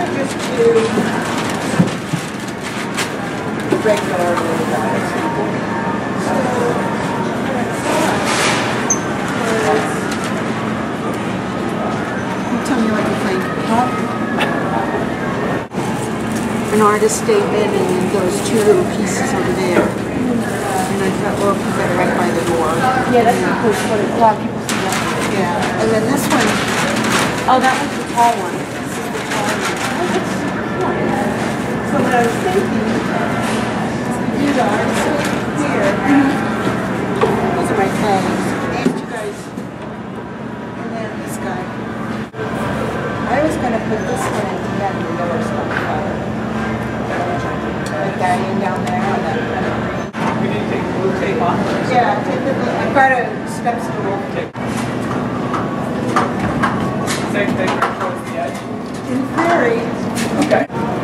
just do regular guys. Tell me what you think. An artist statement and then those two little pieces over there. And I thought, well, put that right by the door. Yeah, that's the cool one. A lot of people see that. Yeah. And then this one, Oh, that was the tall one. this is the tall one. So what I was thinking is you guys here. Those are my tags. And you guys. And then this guy. I was going to put this one at the end, the yellow stuff. Like that in down there. And then We need to take blue tape off. yeah, take the, I've got a step stool. Same thing right towards the edge. In theory. Okay.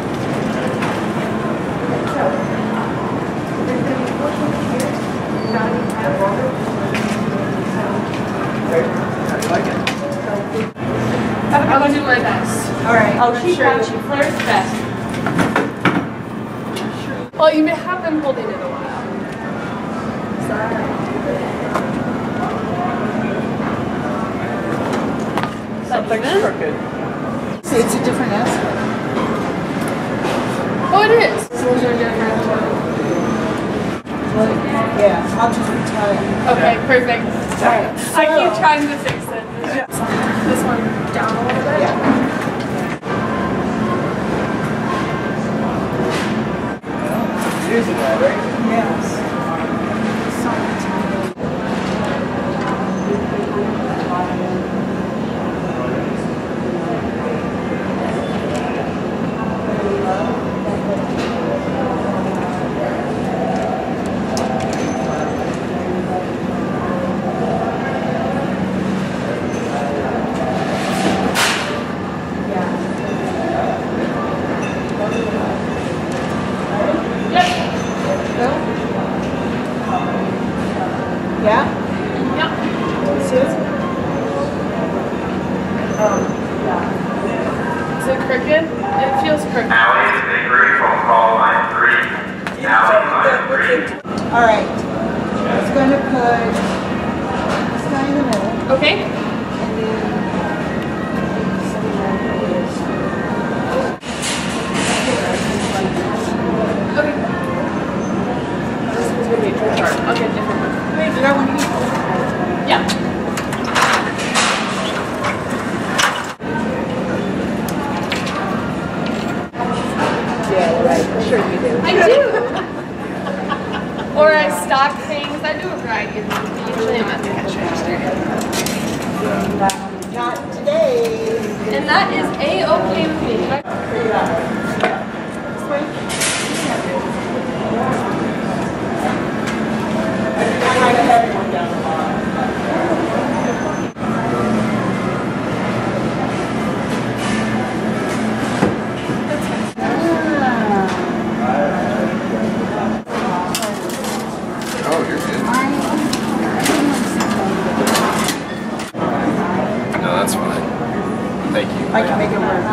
How do you like it? I'll do my best. All right. Oh, she sure got you first best. Well, you may have been holding it a while. Something's crooked. See, it's a different aspect. Oh, it is. Those are different. Yeah, I'll just retell you. Okay, perfect. All right. I keep trying to fix it. This one down a little bit. Yeah. Using that, right? Yes. Yeah? Yep. This is? Is it crooked? It feels crooked. Alley is inquiry from call line 3. Alley line 3. All right. I was going to put this guy in the middle. Okay. And then somewhere it is. Okay. This one's gonna be a trick card. I'll get a different one. Wait, you got one here? Yeah. Yeah, right. Sure you do. I do. Or I stock things. I do a variety of things. Usually I'm at the cash register. Not today. And that is A-okay with me. I might have had one down the bottom. Oh, you're good. No, that's fine. Thank you. I can make it work.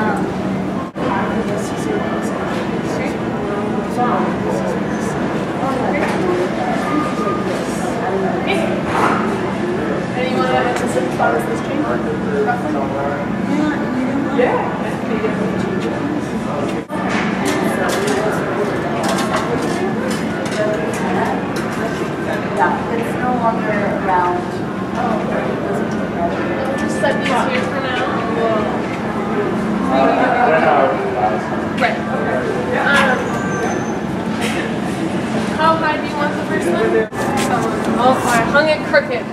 And you want to have to sit as far as this change? Yeah. It's no longer around. Just set these here for now. Right. How high do you want the first one? Oh, I hung it crooked.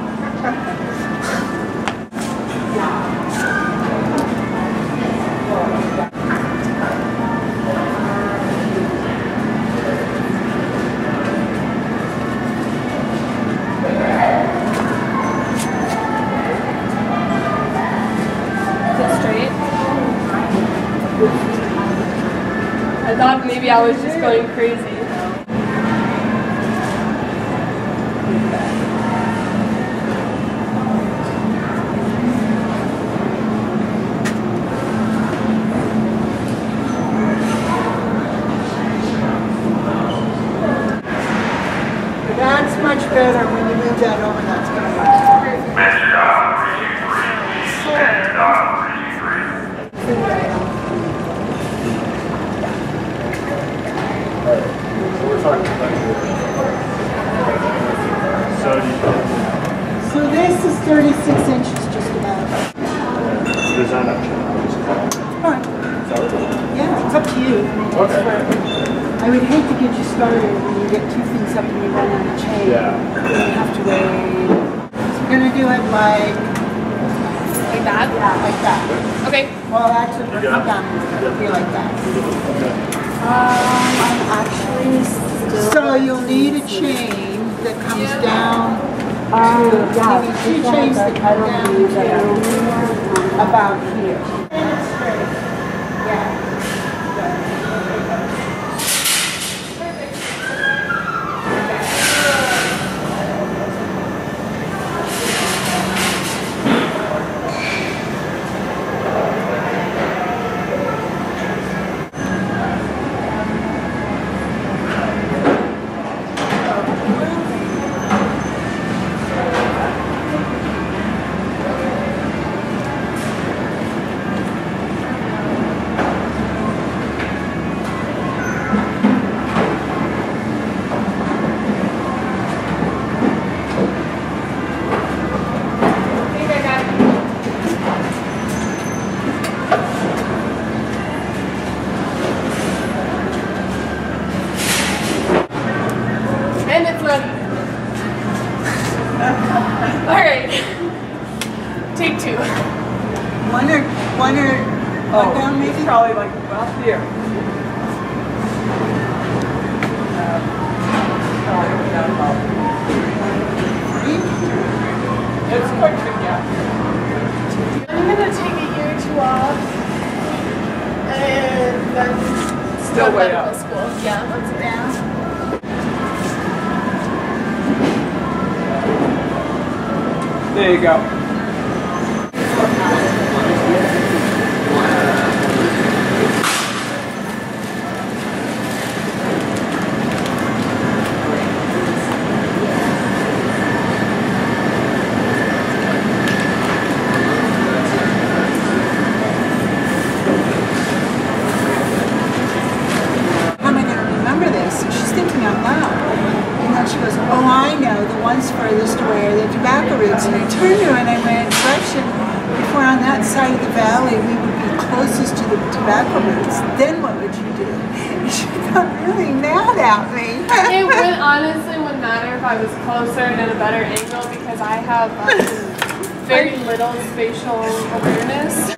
I thought maybe I was just going crazy. So this is 36 inches just about. Alright. Yeah, it's up to you. I would hate to get you started when you get two things up and you run on a chain. Yeah. You have to wait. So we're going to do it like that? Yeah, like that. Okay. Well, actually, we're not done. It'll be like that. I'm actually still... So you'll need a chain that comes down to... yeah. You need two chains that come down to about here. Yeah. Alright. Take two. One down maybe? Probably like about here. It's quite big, yeah. I'm gonna take a year or two off and then Still go way to up. medical school. Yeah, once it's down. There you go. How am I going to remember this? And she's thinking out loud. And then she goes, oh, I know, the ones furthest away are the tobacco roots. And I turned to her and I went, direction, if we're on that side of the valley, we would be closest to the tobacco roots. Then what would you do? And she got really mad at me. It would honestly wouldn't matter if I was closer and at a better angle because I have very little spatial awareness.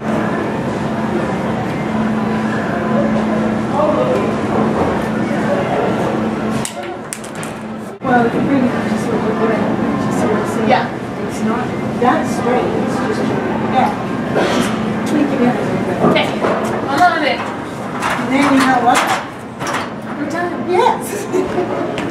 Well, if you bring it just what you're doing, just sort of see. Yeah. It's not that straight, it's just yeah. Just tweak it in a little bit. Okay, I'm on it. And then you know what? We're done. Yes.